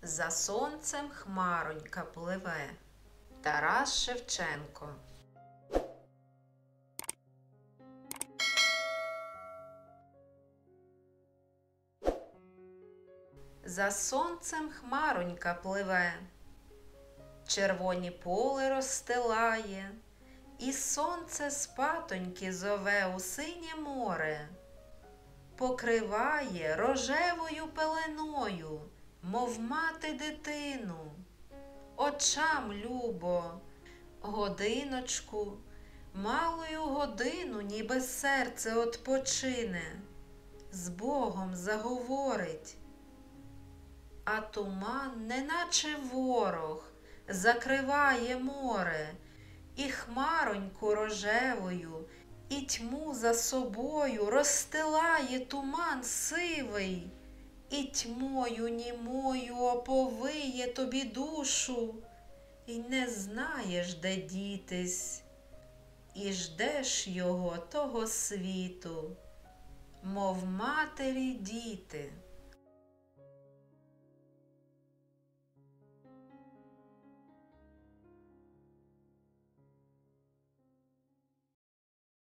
За сонцем хмаронька пливе. Тарас Шевченко. За сонцем хмаронька пливе, червоні поли розстилає, і сонце спатоньки зове у синє море, покриває рожевою пеленою, мов мати дитину. Очам любо, годиночку, малою годину, ніби серце отпочине, з Богом заговорить. А туман, неначе ворог, закриває море, і хмароньку рожевою, і тьму за собою розстилає туман сивий, і тьмою німою оповиє тобі душу, і не знаєш, де дітись, і ждеш його того світу, мов матері діти.